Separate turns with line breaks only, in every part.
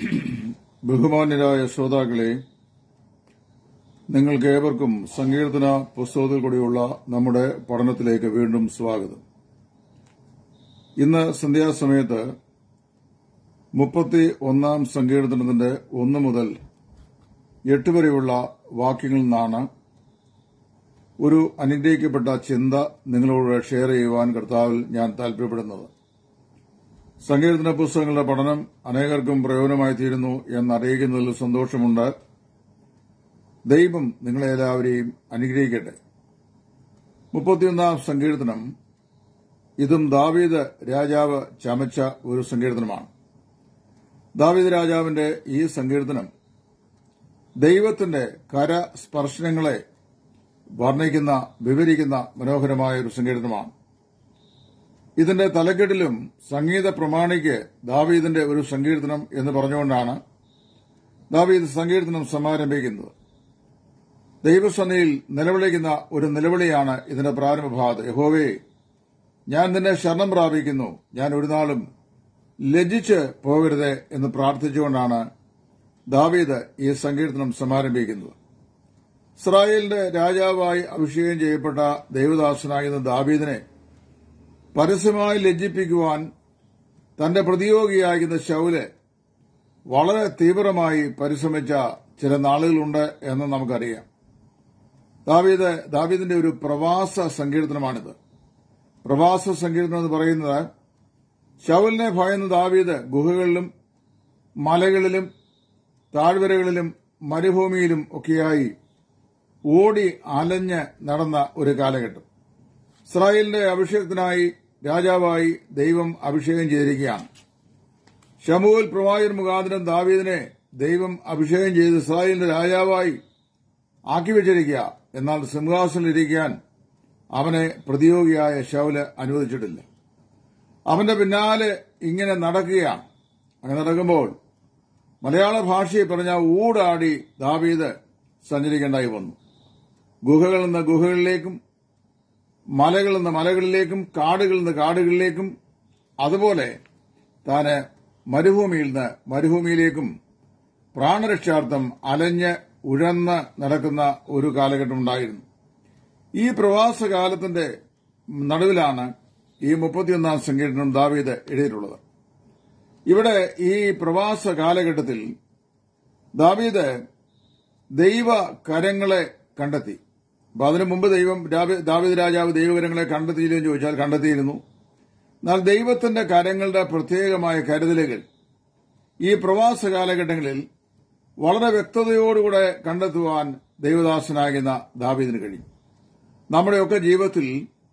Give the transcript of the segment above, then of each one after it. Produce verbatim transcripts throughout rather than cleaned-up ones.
ബഹുമാന്യരായ ശ്രോതാക്കളെ, നിങ്ങൾക്ക് ഏവർക്കും സങ്കീർത്തന പുസ്തകത്തിൽ കൂടിയുള്ള നമ്മുടെ പഠനത്തിലേക്ക് വീണ്ടും സ്വാഗതം. ഇന്ന് സന്ധ്യാസമയത്ത് മുപ്പത്തി ഒന്നാം സങ്കീർത്തനത്തിന്റെ ഒന്ന് മുതൽ എട്ട് വരെയുള്ള വാക്യങ്ങളിൽ നിന്നാണ് ഒരു അനുഗ്രഹിക്കപ്പെട്ട ചിന്ത നിങ്ങളോട് ഷെയർ ചെയ്യുവാൻ കർത്താവിൽ ഞാൻ താൽപര്യപ്പെടുന്നത്. സങ്കീർത്തന പുസ്തകങ്ങളുടെ പഠനം അനേകർക്കും പ്രയോജനമായി തീരുന്നു എന്നറിയിക്കുന്നതിൽ സന്തോഷമുണ്ട്. ദൈവം നിങ്ങളെ എല്ലാവരെയും അനുഗ്രഹിക്കട്ടെ. മുപ്പത്തിയൊന്നാം സങ്കീർത്തനം ഇതും ദാവീദ് രാജാവ് ചമച്ച ഒരു സങ്കീർത്തനമാണ്. ദാവീദ് രാജാവിന്റെ ഈ സങ്കീർത്തനം ദൈവത്തിന്റെ കരസ്പർശനങ്ങളെ വർണ്ണിക്കുന്ന വിവരിക്കുന്ന മനോഹരമായ ഒരു സങ്കീർത്തനമാണ്. ഇതിന്റെ തലക്കെട്ടിലും സംഗീത പ്രമാണിക്ക് ദാവീദിന്റെ ഒരു സങ്കീർത്തനം എന്ന് പറഞ്ഞുകൊണ്ടാണ് ദാവീദ് സങ്കീർത്തനം സമാരംഭിക്കുന്നത്. ദൈവസന്നിധിയിൽ നിലവിളിക്കുന്ന ഒരു നിലവിളിയാണ് ഇതിന്റെ പ്രാരംഭഭാഗത്ത്. യഹോവേ, ഞാൻ നിന്നെ ശരണം പ്രാപിക്കുന്നു, ഞാൻ ഒരു നാളും ലജ്ജിച്ച് പോകരുത് എന്ന് പ്രാർത്ഥിച്ചുകൊണ്ടാണ് ദാവീദ് ഈ സങ്കീർത്തനം സമാരംഭിക്കുന്നത്. ഇസ്രായേലിന്റെ രാജാവായി അഭിഷേകം ചെയ്യപ്പെട്ട ദൈവദാസനായിരുന്ന ദാവീദിനെ പരസ്യമായി ലജ്ജിപ്പിക്കുവാൻ തന്റെ പ്രതിയോഗിയായിരുന്ന ശൌല് വളരെ തീവ്രമായി പരിശ്രമിച്ച ചില നാളുകളുണ്ട് എന്ന് നമുക്കറിയാം. ദാവീദ് ദാവീദിന്റെ ഒരു പ്രവാസ സങ്കീർത്തനമാണിത്. പ്രവാസ സങ്കീർത്തനം എന്ന് പറയുന്നത് ശൌലിനെ ഭയന്ന ദാവീദ് ഗുഹകളിലും മലകളിലും താഴ്വരകളിലും മരുഭൂമിയിലും ഒക്കെയായി ഓടി അലഞ്ഞ് നടന്ന ഒരു കാലഘട്ടം. ഇസ്രായേലിന്റെ അഭിഷേകത്തിനായി രാജാവായി ദൈവം അഭിഷേകം ചെയ്തിരിക്കുകയാണ്. ശമൂവേൽ പ്രവാചകൻ മുഖാന്തരം ദാവീദിനെ ദൈവം അഭിഷേകം ചെയ്ത് ഇസ്രായേലിന്റെ രാജാവായി ആക്കിവെച്ചിരിക്കുക. എന്നാൽ സിംഹാസനത്തിലിരിക്കാൻ അവനെ പ്രതിയോഗിയായ ശൌല് അനുവദിച്ചിട്ടില്ല. അവന്റെ പിന്നാലെ ഇങ്ങനെ നടക്കുകയാണ്. അങ്ങനെ നടക്കുമ്പോൾ മലയാള ഭാഷയിൽ പറഞ്ഞ ഊടാടി ദാവീദ് സഞ്ചരിക്കേണ്ടായി വന്നു. ഗുഹകളിൽ നിന്ന് ഗുഹകളിലേക്കും മലകളിൽ നിന്ന് മലകളിലേക്കും കാടുകളിൽ നിന്ന് കാടുകളിലേക്കും അതുപോലെ താന് മരുഭൂമിയിൽ നിന്ന് മരുഭൂമിയിലേക്കും പ്രാണരക്ഷാർത്ഥം അലഞ്ഞ് ഉഴന്ന് നടക്കുന്ന ഒരു കാലഘട്ടം ഉണ്ടായിരുന്നു. ഈ പ്രവാസകാലത്തിന്റെ നടുവിലാണ് ഈ മുപ്പത്തിയൊന്നാം സങ്കീർത്തനം ദാവീദ് എഴുതിയിട്ടുള്ളത്. ഇവിടെ ഈ പ്രവാസ കാലഘട്ടത്തിൽ ദാവീദ് ദൈവ കരങ്ങളെ കണ്ടെത്തി. അപ്പൊ അതിനു മുമ്പ് ദൈവം ദാവീദ് രാജാവ് ദൈവകരങ്ങളെ കണ്ടെത്തിയില്ലെന്ന് ചോദിച്ചാൽ കണ്ടെത്തിയിരുന്നു. എന്നാൽ ദൈവത്തിന്റെ കരങ്ങളുടെ പ്രത്യേകമായ കരുതലുകൾ ഈ പ്രവാസ കാലഘട്ടങ്ങളിൽ വളരെ വ്യക്തതയോടുകൂടെ കണ്ടെത്തുവാൻ ദൈവദാസനാകുന്ന ദാവീദിന് കഴിയും. നമ്മുടെയൊക്കെ ജീവിതത്തിൽ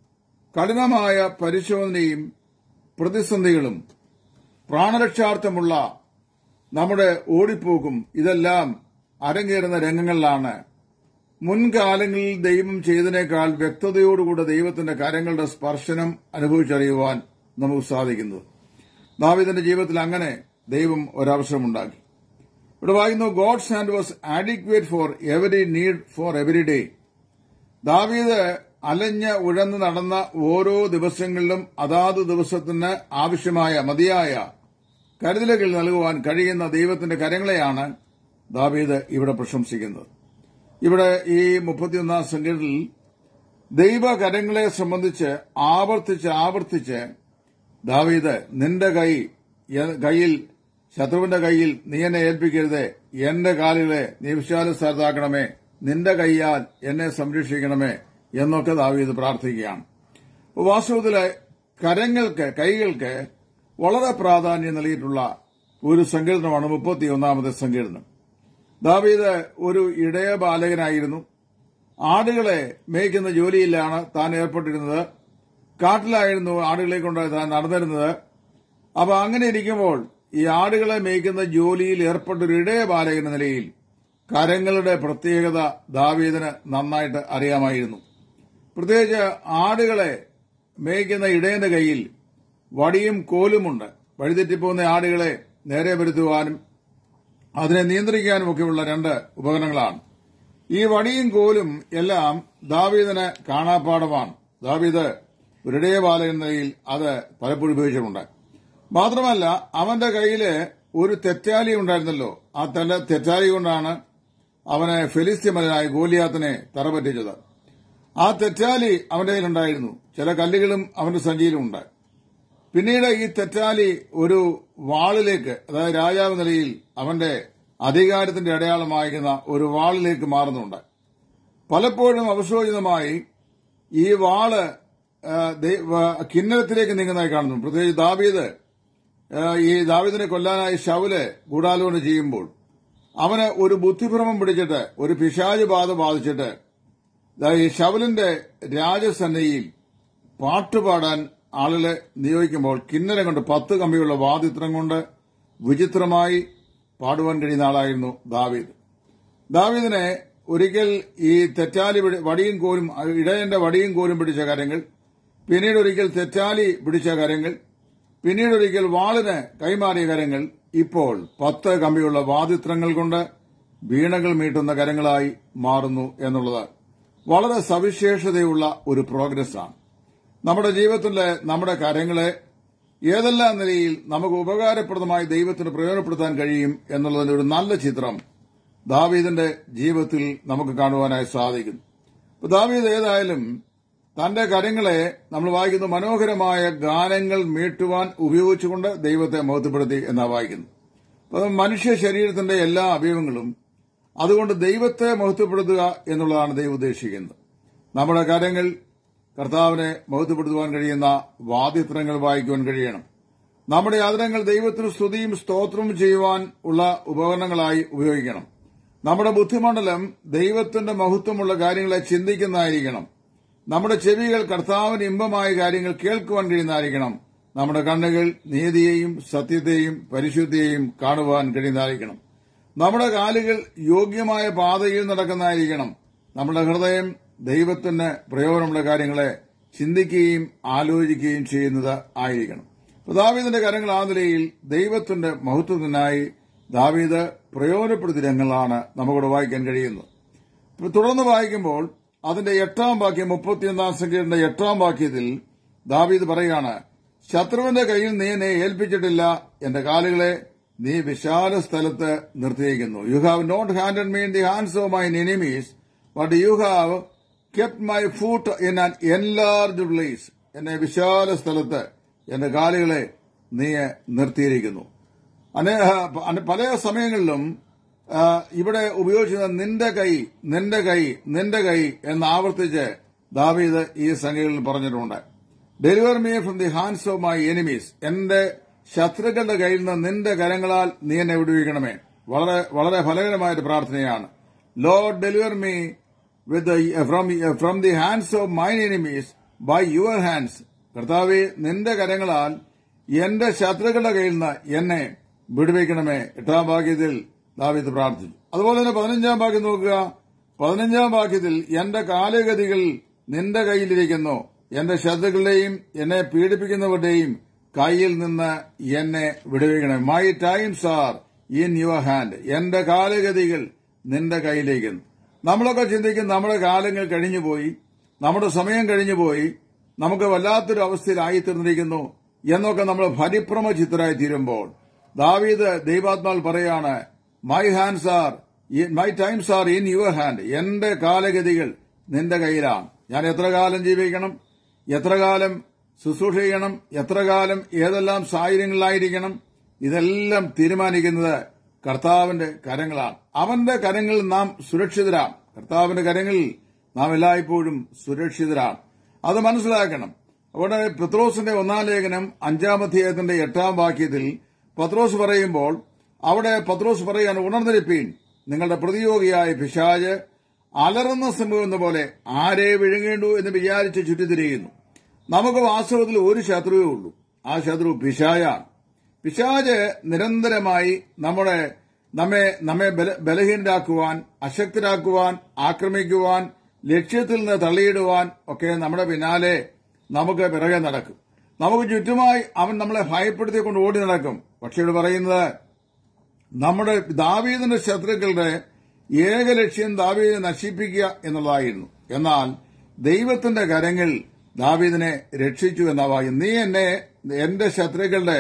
കഠിനമായ പരിശോധനയും പ്രതിസന്ധികളും പ്രാണരക്ഷാർത്ഥമുള്ള നമ്മുടെ ഓടിപ്പോക്കും ഇതെല്ലാം അരങ്ങേറുന്ന രംഗങ്ങളിലാണ് മുൻകാലങ്ങളിൽ ദൈവം ചെയ്തതിനേക്കാൾ വ്യക്തതയോടുകൂടെ ദൈവത്തിന്റെ കരങ്ങളുടെ സ്പർശനം അനുഭവിച്ചറിയുവാൻ നമുക്ക് സാധിക്കുന്നത്. ദാവീദിന്റെ ജീവിതത്തിൽ അങ്ങനെ ദൈവം ഒരവസരമുണ്ടാക്കി. ഇവിടെ വായിക്കുന്നു, God's hand was adequate for every need for every day. ദാവീദ് അലഞ്ഞ് ഉഴന്ന് നടന്ന ഓരോ ദിവസങ്ങളിലും അതാത് ദിവസത്തിന് ആവശ്യമായ മതിയായ കരുതലുകൾ നൽകുവാൻ കഴിയുന്ന ദൈവത്തിന്റെ കരങ്ങളെയാണ് ദാവീദ് ഇവിടെ പ്രശംസിക്കുന്നത്. ഇവിടെ ഈ മുപ്പത്തിയൊന്നാം സങ്കീർത്തനത്തിൽ ദൈവകരങ്ങളെ സംബന്ധിച്ച് ആവർത്തിച്ച് ആവർത്തിച്ച് ദാവീദ് നിന്റെ കൈ കൈയിൽ ശത്രുവിന്റെ കൈയിൽ നീ എന്നെ ഏൽപ്പിക്കരുത്, എന്റെ കാലുകളെ നീ വിശാല സ്ഥലത്താക്കണമേ, നിന്റെ കൈയാൽ എന്നെ സംരക്ഷിക്കണമേ എന്നൊക്കെ ദാവീദ് പ്രാർത്ഥിക്കുകയാണ്. വാസ്തവത്തിലെ കരങ്ങൾക്ക് കൈകൾക്ക് വളരെ പ്രാധാന്യം നൽകിയിട്ടുള്ള ഒരു സങ്കീർത്തനമാണ് മുപ്പത്തിയൊന്നാമത്തെ സങ്കീർത്തനം. ദാവീദ് ഒരു ഇടയ ബാലകനായിരുന്നു. ആടുകളെ മേയ്ക്കുന്ന ജോലിയിലാണ് താൻ ഏർപ്പെട്ടിരുന്നത്. കാട്ടിലായിരുന്നു ആടുകളെ കൊണ്ട് താൻ നടന്നിരുന്നത്. അപ്പൊ അങ്ങനെ ഇരിക്കുമ്പോൾ ഈ ആടുകളെ മേയ്ക്കുന്ന ജോലിയിൽ ഏർപ്പെട്ട ഒരു ഇടയ ബാലകൻ എന്ന നിലയിൽ കരങ്ങളുടെ പ്രത്യേകത ദാവീദിന് നന്നായിട്ട് അറിയാമായിരുന്നു. പ്രത്യേകിച്ച് ആടുകളെ മേയ്ക്കുന്ന ഇടയന്റെ കയ്യിൽ വടിയും കോലുമുണ്ട്. വഴിതെറ്റിപ്പോകുന്ന ആടുകളെ നേരെ വരുത്തുവാനും അതിനെ നിയന്ത്രിക്കാനുമൊക്കെയുള്ള രണ്ട് ഉപകരണങ്ങളാണ്. ഈ വടിയും കോലും എല്ലാം ദാവീദിന് കാണാപ്പാടമാണ്. ദാവീദ് ഒരിടയ ബാലകൻ നിലയിൽ അത് പലപ്പോഴും ഉപയോഗിച്ചിട്ടുണ്ട്. മാത്രമല്ല അവന്റെ കയ്യില് ഒരു തെറ്റാലി ഉണ്ടായിരുന്നല്ലോ. ആ തന്റെ തെറ്റാലി കൊണ്ടാണ് അവനെ ഫെലിസ്ത്യമനായ ഗോലിയാത്തിനെ തറപറ്റിച്ചത്. ആ തെറ്റാലി അവന്റെ കയ്യിലുണ്ടായിരുന്നു. ചില കല്ലുകളും അവന്റെ സഞ്ചിയിലുണ്ട്. പിന്നീട് ഈ തെറ്റാലി ഒരു വാളിലേക്ക്, അതായത് രാജാവ് നിലയിൽ അവന്റെ അധികാരത്തിന്റെ അടയാളമായിരുന്ന ഒരു വാളിലേക്ക് മാറുന്നുണ്ട്. പലപ്പോഴും അവശോചിതമായി ഈ വാള് കിന്നരത്തിലേക്ക് നീങ്ങുന്നതായി കാണുന്നു. പ്രത്യേകിച്ച് ദാവീദ് ഈ ദാവീദിനെ കൊല്ലാനായി ശൗല് ഗൂഢാലോചന ചെയ്യുമ്പോൾ അവന് ഒരു ബുദ്ധിഭ്രമം പിടിച്ചിട്ട്, ഒരു പിശാച് ബാധ ബാധിച്ചിട്ട് ഈ ശൗലിന്റെ രാജസന്നയിൽ പാട്ടുപാടാൻ ആളുകളെ നിയോഗിക്കുമ്പോൾ കിന്നരം കൊണ്ട്, പത്ത് കമ്പിയുള്ള വാദിത്രം കൊണ്ട് വിചിത്രമായി പാടുവാൻ കഴിയുന്ന ആളായിരുന്നു ദാവീദ്. ദാവീദിനെ ഒരിക്കൽ ഈ തെറ്റാലി വടിയും കോലും, ഇടയന്റെ വടിയും കോലും പിടിച്ച കാര്യങ്ങൾ, പിന്നീട് ഒരിക്കൽ തെറ്റാലി പിടിച്ച കാര്യങ്ങൾ, പിന്നീട് ഒരിക്കൽ വാളിന് കൈമാറിയ കാര്യങ്ങൾ, ഇപ്പോൾ പത്ത് കമ്പിയുള്ള വാദിത്രങ്ങൾ കൊണ്ട് വീണകൾ മീട്ടുന്ന കരങ്ങളായി മാറുന്നു എന്നുള്ളത് വളരെ സവിശേഷതയുള്ള ഒരു പ്രോഗ്രസ്സാണ്. നമ്മുടെ ജീവിതത്തിലെ നമ്മുടെ കാര്യങ്ങളെ ഏതെല്ലാം നിലയിൽ നമുക്ക് ഉപകാരപ്രദമായി ദൈവത്തിന് പ്രയോജനപ്പെടുത്താൻ കഴിയും എന്നുള്ളതിന്റെ ഒരു നല്ല ചിത്രം ദാവീദിന്റെ ജീവിതത്തിൽ നമുക്ക് കാണുവാനായി സാധിക്കുന്നു. ദാവീദ് ഏതായാലും തന്റെ കാര്യങ്ങളെ നമ്മൾ വായിക്കുന്നു, മനോഹരമായ ഗാനങ്ങൾ മീട്ടുവാൻ ഉപയോഗിച്ചുകൊണ്ട് ദൈവത്തെ മഹത്വപ്പെടുത്തി എന്നാണ് വായിക്കുന്നത്. അപ്പം മനുഷ്യ ശരീരത്തിന്റെ എല്ലാ അവയവങ്ങളും അതുകൊണ്ട് ദൈവത്തെ മഹത്വപ്പെടുത്തുക എന്നുള്ളതാണ് ദൈവം ഉദ്ദേശിക്കുന്നത്. നമ്മുടെ കാര്യങ്ങൾ കർത്താവിനെ മഹത്വപ്പെടുത്തുവാൻ കഴിയുന്ന വാദിത്രങ്ങൾ വായിക്കുവാൻ കഴിയണം. നമ്മുടെ ആദരങ്ങൾ ദൈവത്തിന് സ്തുതിയും സ്തോത്രവും ചെയ്യുവാൻ ഉള്ള ഉപകരണങ്ങളായി ഉപയോഗിക്കണം. നമ്മുടെ ബുദ്ധിമണ്ഡലം ദൈവത്തിന്റെ മഹത്വമുള്ള കാര്യങ്ങളെ ചിന്തിക്കുന്നതായിരിക്കണം. നമ്മുടെ ചെവികൾ കർത്താവിന് ഇമ്പമായ കാര്യങ്ങൾ കേൾക്കുവാൻ കഴിയുന്നതായിരിക്കണം. നമ്മുടെ കണ്ണുകൾ നീതിയെയും സത്യത്തെയും പരിശുദ്ധിയെയും കാണുവാൻ കഴിയുന്നതായിരിക്കണം. നമ്മുടെ കാലുകൾ യോഗ്യമായ പാതയിൽ നടക്കുന്നതായിരിക്കണം. നമ്മുടെ ഹൃദയം ദൈവത്തിന് പ്രയോജനമുള്ള കാര്യങ്ങളെ ചിന്തിക്കുകയും ആലോചിക്കുകയും ചെയ്യുന്നത് ആയിരിക്കണം. ദാവീദിന്റെ കാര്യങ്ങൾ ആ നിലയിൽ ദൈവത്തിന്റെ മഹത്വത്തിനായി ദാവീദ് പ്രയോജനപ്പെടുത്തിയ രംഗങ്ങളാണ് നമുക്കിവിടെ വായിക്കാൻ കഴിയുന്നത്. തുടർന്ന് വായിക്കുമ്പോൾ അതിന്റെ എട്ടാം വാക്യം, മുപ്പത്തിയൊന്നാം സംഖ്യയുടെ എട്ടാം വാക്യത്തിൽ ദാവീദ് പറയുകയാണ്, ശത്രുവിന്റെ കയ്യിൽ നീ എന്നെ ഏൽപ്പിച്ചിട്ടില്ല, എന്റെ കാലുകളെ നീ വിശാല സ്ഥലത്ത് നിർത്തിയിരിക്കുന്നു. You have not handed me in the hands of my enemies, but you have kept my foot in an enlarged place. എന്നെ വിശാല സ്ഥലത്ത് എന്റെ കാലുകളെ നീ നിർത്തിയിരിക്കുന്നു. പല സമയങ്ങളിലും ഇവിടെ ഉപയോഗിച്ചിരുന്ന നിന്റെ കൈ, നിന്റെ കൈ, നിന്റെ കൈ എന്ന് ആവർത്തിച്ച് ദാവീദ് ഈ സംഖ്യകളിൽ പറഞ്ഞിട്ടുണ്ട്. Deliver me from the hands of my enemies. എന്റെ ശത്രുക്കളുടെ കയ്യിൽ നിന്ന് നിന്റെ കരങ്ങളാൽ നീ എന്നെ വിടുവിക്കണമേ. വളരെ വളരെ ഫലകരമായ ഒരു പ്രാർത്ഥനയാണ്. Lord deliver me with from the hands of my enemies by your hands. കർത്താവേ, നിന്റെ കരങ്ങളാൽ എന്റെ ശത്രുക്കളുടെ കയ്യിൽ നിന്ന് എന്നെ വിടുവിക്കണമേ. എട്ടാം വാക്യത്തിൽ ദാവീദ് പ്രാർത്ഥിച്ചു. അതുപോലെ തന്നെ പതിനഞ്ചാം വാക്യം നോക്കുക. പതിനഞ്ചാം വാക്യത്തിൽ എന്റെ കാലഗതികൾ നിന്റെ കയ്യിലിരിക്കുന്നു, എന്റെ ശത്രുക്കളുടെയും എന്നെ പീഡിപ്പിക്കുന്നവരുടെയും കയ്യിൽ നിന്ന് എന്നെ വിടുവിക്കണം. My times are in your hand. എന്റെ കാലഗതികൾ നിന്റെ കയ്യിലിരിക്കുന്നു. നമ്മളൊക്കെ ചിന്തിക്കും നമ്മുടെ കാലങ്ങൾ കഴിഞ്ഞുപോയി, നമ്മുടെ സമയം കഴിഞ്ഞുപോയി, നമുക്ക് വല്ലാത്തൊരു അവസ്ഥയിലായിത്തീർന്നിരിക്കുന്നു എന്നൊക്കെ നമ്മൾ പരിഭ്രമ ചിത്തരായി തീരുമ്പോൾ ദാവീദ് ദൈവാത്മാവിൽ പറയാണ്, my hands are my times are in your hand. എന്റെ കാലഗതികൾ നിന്റെ കയ്യിലാണ്. ഞാൻ എത്ര കാലം ജീവിക്കണം, എത്ര കാലം ശുശ്രൂഷ ചെയ്യണം, എത്ര കാലം ഏതെല്ലാം സാഹചര്യങ്ങളിലായിരിക്കണം, ഇതെല്ലാം തീരുമാനിക്കുന്നത് കർത്താവിന്റെ കരങ്ങളാണ്. അവന്റെ കരങ്ങളിൽ നാം സുരക്ഷിതരാണ്. കർത്താവിന്റെ കരങ്ങളിൽ നാം എല്ലായ്പ്പോഴും സുരക്ഷിതരാണ്. അത് മനസ്സിലാക്കണം. അവിടെ പത്രോസിന്റെ ഒന്നാം ലേഖനം അഞ്ചാം അധ്യായത്തിന്റെ എട്ടാം വാക്യത്തിൽ പത്രോസ് പറയുമ്പോൾ അവിടെ പത്രോസ് പറയാൻ, ഉണർന്നിരിപ്പീൻ, നിങ്ങളുടെ പ്രതിയോഗിയായ പിശാച് അലറുന്ന സിംഹം എന്ന പോലെ ആരെ വിഴുങ്ങേണ്ടു എന്ന് വിചാരിച്ച് ചുറ്റിത്തിരിയുന്നു. നമുക്ക് വാസ്തവത്തിൽ ഒരു ശത്രുവേ ഉള്ളൂ. ആ ശത്രു പിശാചാണ്. പിശാച് നിരന്തരമായി നമ്മുടെ നമ്മെ നമ്മെ ബലഹീനരാക്കുവാൻ, അശക്തരാക്കുവാൻ, ആക്രമിക്കുവാൻ, ലക്ഷ്യത്തിൽ നിന്ന് തള്ളിയിടുവാൻ ഒക്കെ നമ്മുടെ പിന്നാലെ നമുക്ക് പിറകെ നടക്കും. നമുക്ക് ചുറ്റുമായി അവൻ നമ്മളെ ഭയപ്പെടുത്തിക്കൊണ്ട് ഓടി നടക്കും. പക്ഷെ ഇവിടെ പറയുന്നത് നമ്മുടെ ദാവീദിന്റെ ശത്രുക്കളുടെ ഏക ലക്ഷ്യം ദാവീദിനെ നശിപ്പിക്കുക എന്നുള്ളതായിരുന്നു. എന്നാൽ ദൈവത്തിന്റെ കരങ്ങൾ ദാവീദിനെ രക്ഷിച്ചു എന്നാവായും. നീ എന്നെ എന്റെ ശത്രുക്കളുടെ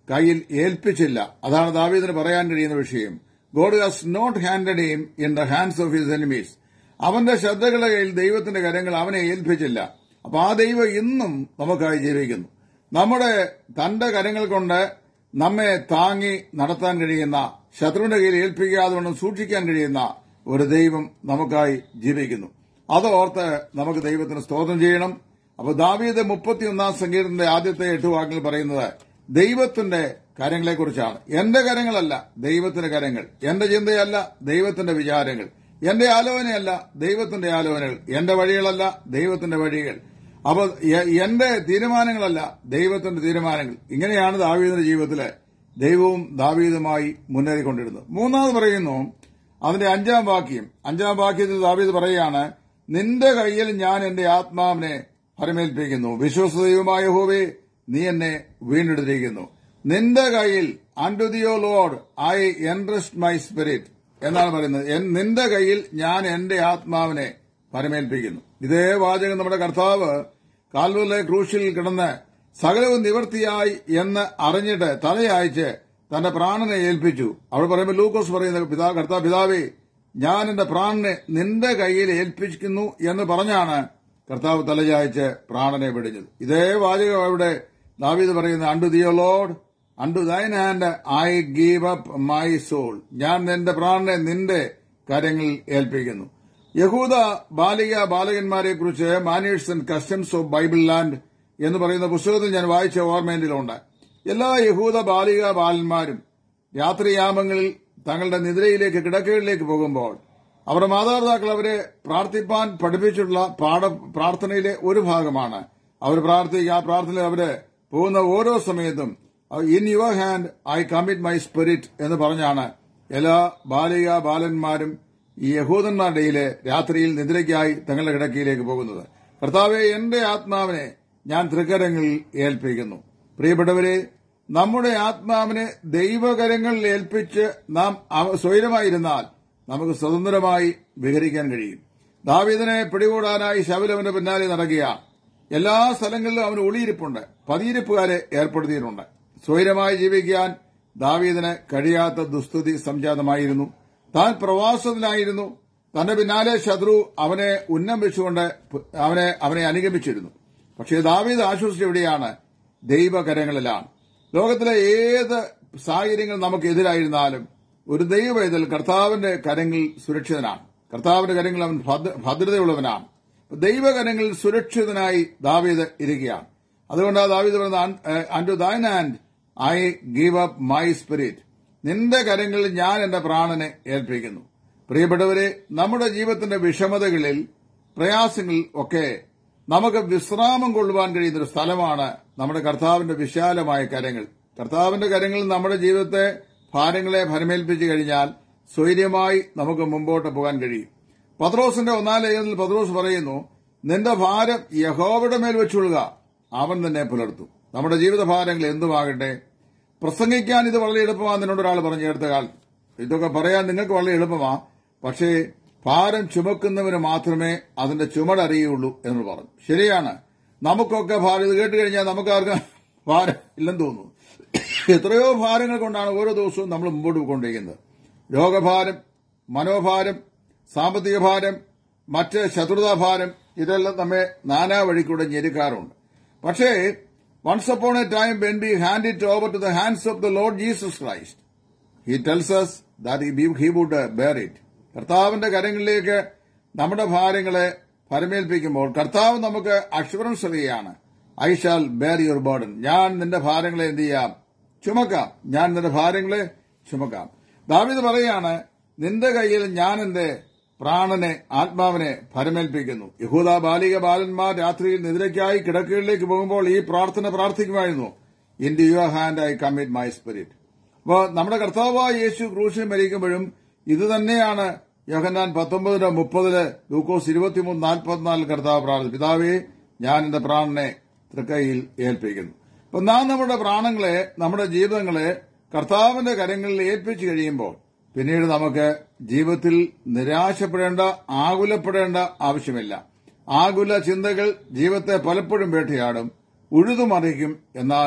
കയ്യിൽ ഏൽപ്പിച്ചില്ല. അതാണ് ദാവീദിന് പറയാൻ കഴിയുന്ന വിഷയം. God has not handed him in the hands of his enemies. അവന്റെ ശത്രുക്കളുടെ കയ്യിൽ ദൈവത്തിന്റെ കരങ്ങൾ അവനെ ഏൽപ്പിച്ചില്ല. അപ്പൊ ആ ദൈവം ഇന്നും നമുക്കായി ജീവിക്കുന്നു. നമ്മുടെ തന്റെ കരങ്ങൾ കൊണ്ട് നമ്മെ താങ്ങി നടത്താൻ കഴിയുന്ന, ശത്രുവിന്റെ കയ്യിൽ ഏൽപ്പിക്കാതെ കൊണ്ട് സൂക്ഷിക്കാൻ കഴിയുന്ന ഒരു ദൈവം നമുക്കായി ജീവിക്കുന്നു. അതോർത്ത് നമുക്ക് ദൈവത്തിന് സ്തോത്രം ചെയ്യണം. അപ്പൊ ദാവീദ് മുപ്പത്തിയൊന്നാം സങ്കീർത്തനത്തിന്റെ ആദ്യത്തെ എട്ട് വാക്കുകൾ പറയുന്നത് ദൈവത്തിന്റെ കരങ്ങളെക്കുറിച്ചാണ്. എന്റെ കരങ്ങളല്ല, ദൈവത്തിന്റെ കരങ്ങൾ. എന്റെ ചിന്തയല്ല, ദൈവത്തിന്റെ വിചാരങ്ങൾ. എന്റെ ആലോചനയല്ല, ദൈവത്തിന്റെ ആലോചനകൾ. എന്റെ വഴികളല്ല, ദൈവത്തിന്റെ വഴികൾ. അപ്പൊ എന്റെ തീരുമാനങ്ങളല്ല, ദൈവത്തിന്റെ തീരുമാനങ്ങൾ. ഇങ്ങനെയാണ് ദാവീദിന്റെ ജീവിതത്തില് ദൈവവും ദാവീദുമായി മുന്നേറിക്കൊണ്ടിരുന്നത്. മൂന്നാമത് പറയുന്നു, അതിന്റെ അഞ്ചാം വാക്യം അഞ്ചാം വാക്യത്തിൽ ദാവീദ് പറയുകയാണ്, നിന്റെ കയ്യിൽ ഞാൻ എന്റെ ആത്മാവിനെ ഫലമേൽപ്പിക്കുന്നു. വിശ്വസ്തദൈവമായ യഹോവേ, നീ എന്നെ വീണ്ടെടുത്തിരിക്കുന്നു. നിന്റെ കയ്യിൽ unto thee O Lord I entrust my spirit എന്നാണ് പറയുന്നത്. നിന്റെ കയ്യിൽ ഞാൻ എന്റെ ആത്മാവിനെ ഫലമേൽപ്പിക്കുന്നു. ഇതേ വാചകം നമ്മുടെ കർത്താവ് കാൽവരിയിലെ ക്രൂശിൽ കിടന്ന് സകലവും നിവൃത്തിയായി എന്ന് അറിഞ്ഞിട്ട് തലയായിച്ച് തന്റെ പ്രാണനെ ഏൽപ്പിച്ചു. അവിടെ പറയുമ്പോൾ ലൂക്കോസ് പറയുന്ന പിതാ കർത്താവ് പിതാവേ, ഞാൻ എന്റെ പ്രാണനെ നിന്റെ കയ്യിൽ ഏൽപ്പിക്കുന്നു എന്ന് പറഞ്ഞാണ് കർത്താവ് തലചായ്ച്ച് പ്രാണനെ വെടിഞ്ഞത്. ഇതേ വാചകം അവിടെ ദാവീദ് പറയുന്നത്, unto thee O Lord unto thine hand I give up my soul. ഞാൻ നിന്റെ പ്രാണനെ നിന്റെ കാര്യങ്ങളിൽ ഏൽപ്പിക്കുന്നു. യഹൂദ ബാലിക ബാലകന്മാരെ കുറിച്ച് manners and customs of Bible land എന്ന് പറയുന്ന പുസ്തകത്തിൽ ഞാൻ വായിച്ച ഓർമ്മയിലുണ്ട്. എല്ലാ യഹൂദ ബാലിക ബാലന്മാരും രാത്രിയാമങ്ങളിൽ തങ്ങളുടെ നിദ്രയിലേക്ക് കിടക്കകളിലേക്ക് പോകുമ്പോൾ അവരുടെ മാതാപിതാക്കൾ അവരെ പ്രാർത്ഥിപ്പാൻ പഠിപ്പിച്ചിട്ടുള്ള പാഠ പ്രാർത്ഥനയിലെ ഒരു ഭാഗമാണ്. അവർ പ്രാർത്ഥിക്കുക. ആ പ്രാർത്ഥനയിൽ അവര് പോകുന്ന ഓരോ സമയത്തും in your hand I commit my spirit എന്ന് പറഞ്ഞാണ് എല്ലാ ബാലിക ബാലന്മാരും ഈ യഹൂദന്മാരുടെ ഇടയിലെ രാത്രിയിൽ നിദ്രയ്ക്കായി തങ്ങളുടെ കിടക്കയിലേക്ക് പോകുന്നത്. കർത്താവെ, എന്റെ ആത്മാവിനെ ഞാൻ തൃക്കരങ്ങളിൽ ഏൽപ്പിക്കുന്നു. പ്രിയപ്പെട്ടവരെ, നമ്മുടെ ആത്മാവിനെ ദൈവകരങ്ങളിൽ ഏൽപ്പിച്ച് നാം സ്വൈരമായിരുന്നാൽ നമുക്ക് സ്വതന്ത്രമായി വിഹരിക്കാൻ കഴിയും. ദാവീദിനെ പിടികൂടാനായി ശൗൽ അവന്റെ പിന്നാലെ നടക്കുകയാണ്. എല്ലാ സ്ഥലങ്ങളിലും അവന് ഒളിയിരിപ്പുണ്ട്, പതിയിരിപ്പുകാരെ ഏർപ്പെടുത്തിയിട്ടുണ്ട്. സ്വൈരമായി ജീവിക്കാൻ ദാവീദിന് കഴിയാത്ത ദുസ്ഥിതി സംജാതമായിരുന്നു. താൻ പ്രവാസത്തിലായിരുന്നു. തന്റെ പിന്നാലെ ശത്രു അവനെ ഉന്നം വെച്ചുകൊണ്ട് അവനെ അവനെ അനുഗമിച്ചിരുന്നു. പക്ഷേ ദാവീദ് ആശ്വസിച്ചെവിടെയാണ്? ദൈവകരങ്ങളിലാണ്. ലോകത്തിലെ ഏത് സാഹചര്യങ്ങൾ നമുക്കെതിരായിരുന്നാലും ഒരു ദൈവവേദൽ കർത്താവിന്റെ കരങ്ങളിൽ സുരക്ഷിതനാണ്. കർത്താവിന്റെ കരങ്ങളിൽ അവൻ ഭദ്രതയുള്ളവനാണ്. ദൈവകരങ്ങളിൽ സുരക്ഷിതനായി ദാവീദ് ഇരിക്കുകയാണ്. അതുകൊണ്ടാണ് ദാവീദ് പറയുന്നത്, unto thine hand I give up my spirit. നിന്റെ കരങ്ങളിൽ ഞാൻ എന്റെ പ്രാണനെ ഏൽപ്പിക്കുന്നു. പ്രിയപ്പെട്ടവരെ, നമ്മുടെ ജീവിതത്തിന്റെ വിഷമതകളിൽ, പ്രയാസങ്ങളിൽ ഒക്കെ നമുക്ക് വിശ്രാമം കൊള്ളുവാൻ കഴിയുന്ന ഒരു സ്ഥലമാണ് നമ്മുടെ കർത്താവിന്റെ വിശാലമായ കരങ്ങൾ. കർത്താവിന്റെ കരങ്ങളിൽ നമ്മുടെ ജീവിതത്തെ ഭാരങ്ങളെ ഫലമേൽപ്പിച്ചു കഴിഞ്ഞാൽ സ്വൈര്യമായി നമുക്ക് മുമ്പോട്ട് പോകാൻ കഴിയും. പത്രോസിന്റെ ഒന്നാം ലേഖനത്തിൽ പത്രോസ് പറയുന്നു, നിന്റെ ഭാരം യഹോവയുടെ മേൽ വെച്ചുകൊള്ളുക, അവൻ തന്നെ പുലർത്തും. നമ്മുടെ ജീവിതഭാരങ്ങൾ എന്തുമാകട്ടെ, പ്രസംഗിക്കാൻ ഇത് വളരെ എളുപ്പമാണ്. എന്നോട് ഒരാൾ പറഞ്ഞു അടുത്ത കാലത്ത്, ഇതൊക്കെ പറയാൻ നിങ്ങൾക്ക് വളരെ എളുപ്പമാ, പക്ഷേ ഭാരം ചുമക്കുന്നവന് മാത്രമേ അതിന്റെ ചുമടറിയുള്ളൂ എന്ന് പറഞ്ഞു. ശരിയാണ്, നമുക്കൊക്കെ ഭാരം ഇത് കേട്ട് കഴിഞ്ഞാൽ നമുക്കാർക്കും ഭാരം ഇല്ലെന്ന് തോന്നുന്നു. എത്രയോ ഭാരങ്ങൾ കൊണ്ടാണ് ഓരോ ദിവസവും നമ്മൾ മുമ്പോട്ട് പോയിക്കൊണ്ടിരിക്കുന്നത്. രോഗഭാരം, മനോഭാരം, സാമ്പത്തിക ഭാരം, മറ്റ് ശത്രുതാഭാരം, ഇതെല്ലാം നമ്മെ നാനാ വഴിക്കൂടെ ഞെരുക്കാറുണ്ട്. പക്ഷേ once upon a time when we hand it over to the hands of the Lord Jesus Christ, he tells us that he would bear it. കർത്താവിന്റെ കരങ്ങളിലേക്ക് നമ്മുടെ ഭാരങ്ങളെ ഫലമേൽപ്പിക്കുമ്പോൾ കർത്താവ് നമുക്ക് അഷ്വറൻസ് നൽകുകയാണ്, I shall bear your burden. ഞാൻ നിന്റെ ഭാരങ്ങളെ എന്ത് ചെയ്യാം? ചുമക്കാം. ഞാൻ നിന്റെ ഭാരങ്ങളെ ചുമക്കാം. ദാവീദ് പറയുകയാണ്, നിന്റെ കയ്യിൽ ഞാൻ എന്റെ പ്രാണനെ, ആത്മാവിനെ ഫലമേൽപ്പിക്കുന്നു. യഹൂദ ബാലിക ബാലന്മാർ രാത്രിയിൽ നിദ്രയ്ക്കായി കിടക്കകളിലേക്ക് പോകുമ്പോൾ ഈ പ്രാർത്ഥന പ്രാർത്ഥിക്കുമായിരുന്നു, into your hand I commit my spirit. അപ്പോൾ നമ്മുടെ കർത്താവായ യേശു ക്രൂശിൽ മരിക്കുമ്പോഴും ഇത് തന്നെയാണ് യോഹന്നാൻ പത്തൊമ്പതിന് മുപ്പതില്, ലൂക്കോസ് ഇരുപത്തിമൂന്ന് നാൽപ്പത്തിനാലിൽ കർത്താവ് പ്രാർത്ഥിച്ചു, പിതാവേ, ഞാൻ എന്റെ പ്രാണനെ തൃക്കൈയിൽ ഏൽപ്പിക്കുന്നു. അപ്പൊ നാം നമ്മുടെ പ്രാണങ്ങളെ, നമ്മുടെ ജീവിതങ്ങളെ കർത്താവിന്റെ കരങ്ങളിൽ ഏൽപ്പിച്ചു കഴിയുമ്പോൾ പിന്നീട് നമുക്ക് ജീവിതത്തിൽ നിരാശപ്പെടേണ്ട, ആകുലപ്പെടേണ്ട ആവശ്യമില്ല. ആകുല ചിന്തകൾ ജീവിതത്തെ പലപ്പോഴും വേട്ടയാടും, ഉഴുതുമറിക്കും. എന്നാൽ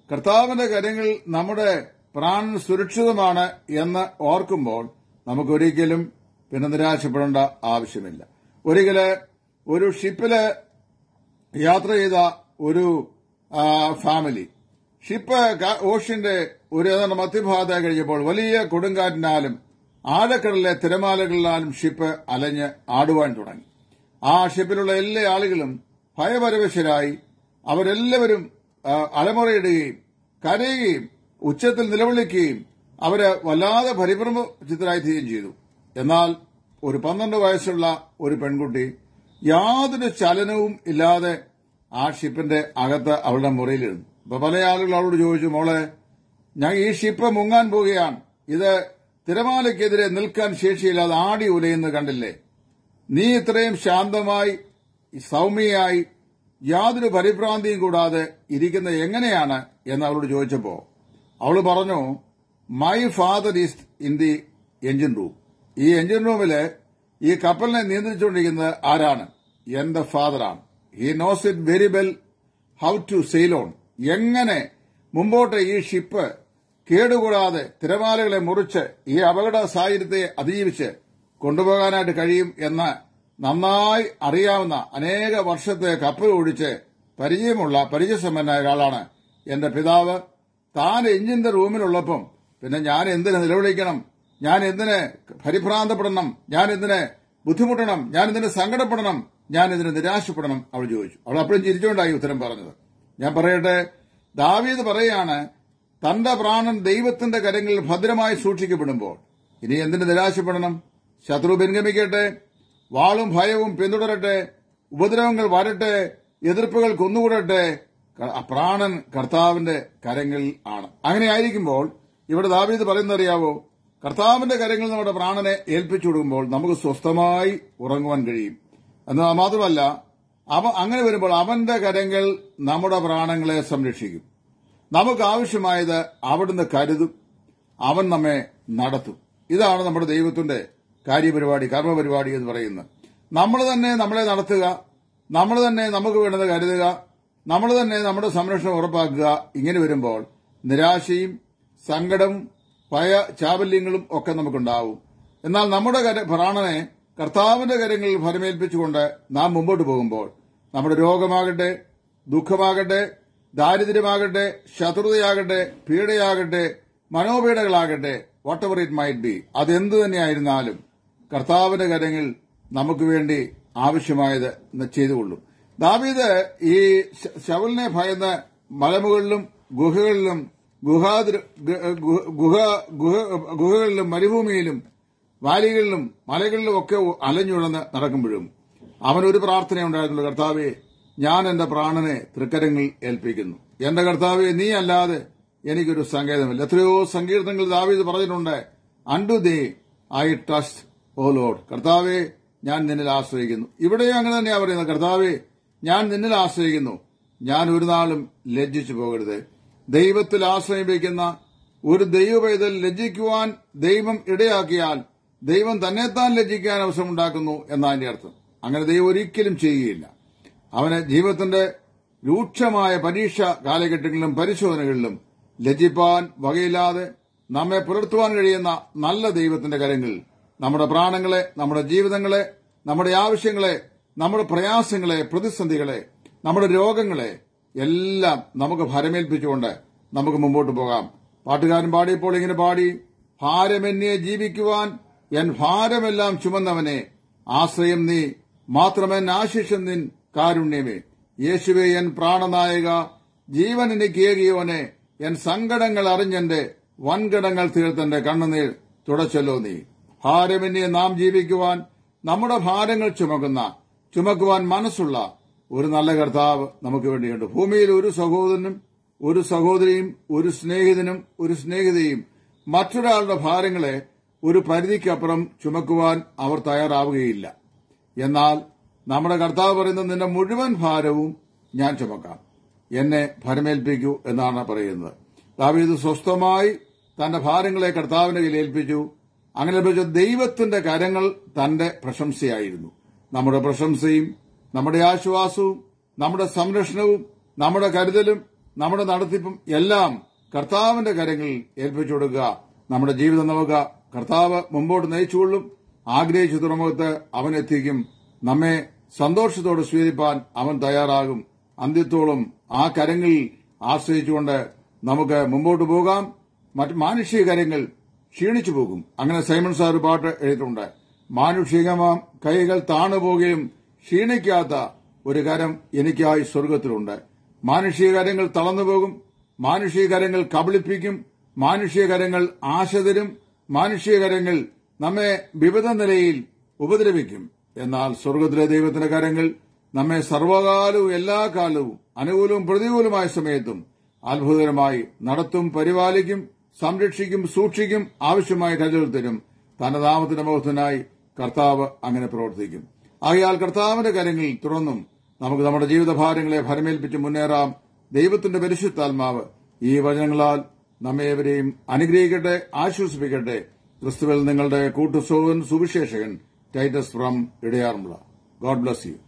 കർത്താവിന്റെ കരങ്ങളിൽ നമ്മുടെ പ്രാണൻ സുരക്ഷിതമാണ് എന്ന് ഓർക്കുമ്പോൾ നമുക്കൊരിക്കലും പിന്നെ നിരാശപ്പെടേണ്ട ആവശ്യമില്ല. ഒരിക്കല് ഒരു ഷിപ്പില് യാത്ര ചെയ്ത ഒരു ഫാമിലി ഷിപ്പ് ഓഷ്യന്റെ ഒരു ഏതാണ്ട് മധ്യഭാഗത്ത് കഴിഞ്ഞപ്പോൾ വലിയ കൊടുങ്കാറ്റിനാലും ആഴക്കടലിലെ തിരമാലകളിലാലും ഷിപ്പ് അലഞ്ഞ് ആടുവാൻ തുടങ്ങി. ആ ഷിപ്പിലുള്ള എല്ലാ ആളുകളും ഭയപരവശരായി. അവരെല്ലാവരും അലമുറയിടുകയും കരയുകയും ഉച്ചത്തിൽ നിലവിളിക്കുകയും അവര് വല്ലാതെ പരിഭ്രമചിത്തരായി തീരുകയും ചെയ്തു. എന്നാൽ ഒരു പന്ത്രണ്ട് വയസ്സുള്ള ഒരു പെൺകുട്ടി യാതൊരു ചലനവും ഇല്ലാതെ ആ ഷിപ്പിന്റെ അകത്ത് അവളുടെ മുറിയിലിരുന്നു. അപ്പൊ പല ആളുകൾ അവളോട് ചോദിച്ചു, മോളെ, ഞാൻ ഈ ഷിപ്പ് മുങ്ങാൻ പോവുകയാണ്, ഇത് തിരമാലയ്ക്കെതിരെ നിൽക്കാൻ ശേഷിയില്ലാതെ ആടി ഉലയുന്നത് കണ്ടില്ലേ? നീ ഇത്രയും ശാന്തമായി സൌമ്യയായി യാതൊരു പരിഭ്രാന്തിയും കൂടാതെ ഇരിക്കുന്നത് എങ്ങനെയാണ് എന്ന് അവളോട് ചോദിച്ചപ്പോ അവൾ പറഞ്ഞു, my father is in the engine room. ഈ എഞ്ചിൻ റൂമില് ഈ കപ്പലിനെ നിയന്ത്രിച്ചുകൊണ്ടിരിക്കുന്നത് ആരാണ്? എന്റെ ഫാദറാണ്. He knows it very well how to sail on. എങ്ങനെ മുമ്പോട്ട് ഈ ഷിപ്പ് കേടുകൂടാതെ തിരമാലകളെ മുറിച്ച് ഈ അപകട സാഹചര്യത്തെ അതിജീവിച്ച് കൊണ്ടുപോകാനായിട്ട് കഴിയും എന്ന് നന്നായി അറിയാവുന്ന അനേക വർഷത്തെ കപ്പൽ ഓടിച്ച് പരിചയമുള്ള പരിചയസമ്പന്നനായ ഒരാളാണ് എന്റെ പിതാവ്. താൻ എഞ്ചിന്റെ റൂമിലുള്ളപ്പം പിന്നെ ഞാൻ എന്തിന് നിലവിളിക്കണം? ഞാൻ എന്തിന് പരിഭ്രാന്തപ്പെടണം? ഞാൻ എന്തിന് ബുദ്ധിമുട്ടണം? ഞാൻ എന്തിന് സങ്കടപ്പെടണം? ഞാൻ ഇതിന് നിരാശപ്പെടണം? അവൾ ചോദിച്ചു. അവൾ അപ്പോഴും ചിരിച്ചുകൊണ്ടായി ഉത്തരം പറഞ്ഞത്. ഞാൻ പറയട്ടെ, ദാവീദ് പറയാണ്, തന്റെ പ്രാണൻ ദൈവത്തിന്റെ കരങ്ങളിൽ ഭദ്രമായി സൂക്ഷിക്കപ്പെടുമ്പോൾ ഇനി എന്തിന് നിരാശപ്പെടണം? ശത്രു പിൻഗമിക്കട്ടെ, വാളും ഭയവും പിന്തുടരട്ടെ, ഉപദ്രവങ്ങൾ വരട്ടെ, എതിർപ്പുകൾ കുന്നുകൂടട്ടെ, പ്രാണൻ കർത്താവിന്റെ കരങ്ങളിൽ ആണ്. അങ്ങനെ ആയിരിക്കുമ്പോൾ ഇവിടെ ദാവീദ് പറയുന്നറിയാവോ, കർത്താവിന്റെ കരങ്ങളിൽ നമ്മുടെ പ്രാണനെ ഏൽപ്പിച്ചു കൊടുക്കുമ്പോൾ നമുക്ക് സ്വസ്ഥമായി ഉറങ്ങുവാൻ കഴിയും. എന്നാൽ മാത്രമല്ല, അവ അങ്ങനെ വരുമ്പോൾ അവന്റെ കരങ്ങൾ നമ്മുടെ പ്രാണങ്ങളെ സംരക്ഷിക്കും. നമുക്ക് ആവശ്യമായത് അവിടുന്ന് കരുതും, അവൻ നമ്മെ നടത്തും. ഇതാണ് നമ്മുടെ ദൈവത്തിന്റെ കാര്യപരിപാടി, കർമ്മപരിപാടി എന്ന് പറയുന്നത്. നമ്മൾ തന്നെ നമ്മളെ നടത്തുക, നമ്മൾ തന്നെ നമുക്ക് വേണ്ടത് കരുതുക, നമ്മൾ തന്നെ നമ്മുടെ സംരക്ഷണം ഉറപ്പാക്കുക. ഇങ്ങനെ വരുമ്പോൾ നിരാശയും സങ്കടവും ഭയ ചാബല്യങ്ങളും ഒക്കെ നമുക്കുണ്ടാവും. എന്നാൽ നമ്മുടെ പ്രാണനെ കർത്താവിന്റെ കരങ്ങളിൽ ഫലമേൽപ്പിച്ചുകൊണ്ട് നാം മുമ്പോട്ട് പോകുമ്പോൾ നമ്മുടെ രോഗമാകട്ടെ, ദുഃഖമാകട്ടെ, ദാരിദ്ര്യമാകട്ടെ, ശത്രുതയാകട്ടെ, പീഡയാകട്ടെ, മനോപീഡകളാകട്ടെ, whatever it might be, അതെന്തു തന്നെയായിരുന്നാലും കർത്താവിന്റെ കരങ്ങൾ നമുക്ക് വേണ്ടി ആവശ്യമായത് ചെയ്തുകൊള്ളും. ദാവീദ് ഈ ശൗലിനെ ഭയന്ന് മലമുകളിലും ഗുഹകളിലും ഗുഹകളിലും മരുഭൂമിയിലും വാലികളിലും മലകളിലും ഒക്കെ അലഞ്ഞുഴന്ന് നടക്കുമ്പോഴും അവനൊരു പ്രാർത്ഥനയുണ്ടായിരുന്നു, കർത്താവേ, ഞാൻ എന്റെ പ്രാണനെ തൃക്കരങ്ങളിൽ ഏൽപ്പിക്കുന്നു. എന്റെ കർത്താവേ, നീ അല്ലാതെ എനിക്കൊരു സങ്കേതമില്ല. എത്രയോ സങ്കീർത്തനങ്ങൾ ദാവീദ് പറഞ്ഞിട്ടുണ്ട്. Unto thee I trust O Lord. കർത്താവേ, ഞാൻ നിന്നിൽ ആശ്രയിക്കുന്നു. ഇവിടെയും അങ്ങനെ തന്നെയാ പറയുന്നത്, കർത്താവേ, ഞാൻ നിന്നിൽ ആശ്രയിക്കുന്നു. ഞാൻ ഒരു നാളും ലജ്ജിച്ചു പോകരുത്. ദൈവത്തിൽ ആശ്രയം വയ്ക്കുന്ന ഒരു ദൈവപൈതൽ ലജ്ജിക്കുവാൻ ദൈവം ഇടയാക്കിയാൽ ദൈവം തന്നെത്താൻ ലജ്ജിക്കാൻ അവസരമുണ്ടാക്കുന്നു എന്നതിന്റെ അർത്ഥം. അങ്ങനെ ദൈവം ഒരിക്കലും ചെയ്യുകയില്ല. അവന് ജീവിതത്തിന്റെ രൂക്ഷമായ പരീക്ഷ കാലഘട്ടങ്ങളിലും പരിശോധനകളിലും ലജ്ജിപ്പാൻ വകയില്ലാതെ നമ്മെ പുലർത്തുവാൻ കഴിയുന്ന നല്ല ദൈവത്തിന്റെ കരങ്ങളിൽ നമ്മുടെ പ്രാണങ്ങളെ, നമ്മുടെ ജീവിതങ്ങളെ, നമ്മുടെ ആവശ്യങ്ങളെ, നമ്മുടെ പ്രയാസങ്ങളെ, പ്രതിസന്ധികളെ, നമ്മുടെ രോഗങ്ങളെ എല്ലാം നമുക്ക് ഭരമേൽപ്പിച്ചുകൊണ്ട് നമുക്ക് മുമ്പോട്ട് പോകാം. പാട്ടുകാരൻ പാടിയപ്പോൾ ഇങ്ങനെ പാടി, ഭാരമെന്നെ ജീവിക്കുവാൻ എൻ ഭാരമെല്ലാം ചുമന്നവനെ, ആശ്രയം നീ മാത്രമെൻ ആശിഷം നിൻ കാരുണ്യമേ. യേശുവേ, എൻ പ്രാണനായക, ജീവൻ എനിക്ക് ഏകിയോനെ, എൻ സങ്കടങ്ങൾ അറിഞ്ഞെന്റെ വൻകടങ്ങൾ തീർത്തന്റെ കണ്ണുനീർ തുടച്ചല്ലോ നീ. ഭാരമെന്നെ നാം ജീവിക്കുവാൻ, നമ്മുടെ ഭാരങ്ങൾ ചുമക്കുന്ന ചുമക്കുവാൻ മനസ്സുള്ള ഒരു നല്ല കർത്താവ് നമുക്ക് വേണ്ടിയുണ്ട്. ഭൂമിയിൽ ഒരു സഹോദരനും ഒരു സഹോദരിയും ഒരു സ്നേഹിതനും ഒരു സ്നേഹിതയും മറ്റൊരാളുടെ ഭാരങ്ങളെ ഒരു പരിധിക്കപ്പുറം ചുമക്കുവാൻ അവർ തയ്യാറാവുകയില്ല. എന്നാൽ നമ്മുടെ കർത്താവ് പറയുന്നത്, നിന്റെ മുഴുവൻ ഭാരവും ഞാൻ ചുമക്കാം, എന്നെ ഭരമേൽപ്പിക്കൂ എന്നാണ് പറയുന്നത്. ദാവീദ് സ്വസ്ഥമായി തന്റെ ഭാരങ്ങളെ കർത്താവിന്റെ കയ്യിൽ ഏൽപ്പിച്ചു. അങ്ങനെ ഏൽപ്പിച്ച ദൈവത്തിന്റെ കരങ്ങൾ തന്റെ പ്രശംസയായിരുന്നു. നമ്മുടെ പ്രശംസയും നമ്മുടെ ആശ്വാസവും നമ്മുടെ സംരക്ഷണവും നമ്മുടെ കരുതലും നമ്മുടെ നടത്തിപ്പും എല്ലാം കർത്താവിന്റെ കരങ്ങളിൽ ഏൽപ്പിച്ചു കൊടുക്കുക. നമ്മുടെ ജീവിതം നമുക്ക് കർത്താവ് മുമ്പോട്ട് നയിച്ചുകൊള്ളും. ആഗ്രഹിച്ച തുറമുഖത്ത് അവൻ എത്തിക്കും. നമ്മെ സന്തോഷത്തോടെ സ്വീകരിപ്പാൻ അവൻ തയ്യാറാകും. അന്ത്യത്തോളം ആ കരങ്ങളിൽ ആശ്രയിച്ചുകൊണ്ട് നമുക്ക് മുമ്പോട്ട് പോകാം. മറ്റ് മാനുഷിക കരങ്ങൾ ക്ഷീണിച്ചു പോകും. അങ്ങനെ സൈമൺ സാർ ഒരു പാട്ട് എഴുതിയിട്ടുണ്ട്. മാനുഷികമാം കൈകൾ താണുപോകുകയും ക്ഷീണിക്കാത്ത ഒരു കരം എനിക്കായി സ്വർഗത്തിലുണ്ട്. മാനുഷിക കരങ്ങൾ തളർന്നുപോകും. മാനുഷിക കരങ്ങൾ കബളിപ്പിക്കും. മാനുഷിക കരങ്ങൾ ആശ തരും. മാനുഷിക കരങ്ങൾ നമ്മെ വിവിധ നിലയിൽ ഉപദ്രവിക്കും. എന്നാൽ സ്വർഗത്തിലെ ദൈവത്തിന്റെ കരങ്ങൾ നമ്മെ സർവകാലവും എല്ലാ കാലവും അനുകൂലവും പ്രതികൂലമായ സമയത്തും അത്ഭുതകരമായി നടത്തും, പരിപാലിക്കും, സംരക്ഷിക്കും, സൂക്ഷിക്കും, ആവശ്യമായ കരുതൽ തരും. തന്റെ നാമത്തിന്റെ മഹത്വത്തിനായി കർത്താവ് അങ്ങനെ പ്രവർത്തിക്കും. ആകയാൽ കർത്താവിന്റെ കരങ്ങളിൽ തുറന്നും നമുക്ക് നമ്മുടെ ജീവിതഭാരങ്ങളെ ഭരമേൽപ്പിച്ച് മുന്നേറാം. ദൈവത്തിന്റെ പരിശുദ്ധാത്മാവ് ഈ വചനങ്ങളാൽ നമ്മേവരെയും അനുഗ്രഹിക്കട്ടെ, ആശ്വസിപ്പിക്കട്ടെ. ക്രിസ്തുവിൽ നിങ്ങളുടെ കൂട്ടുസോവൻ സുവിശേഷകൻ ടൈറ്റസ് ഫ്രം ഇടയാറുമുള്ള. God bless U.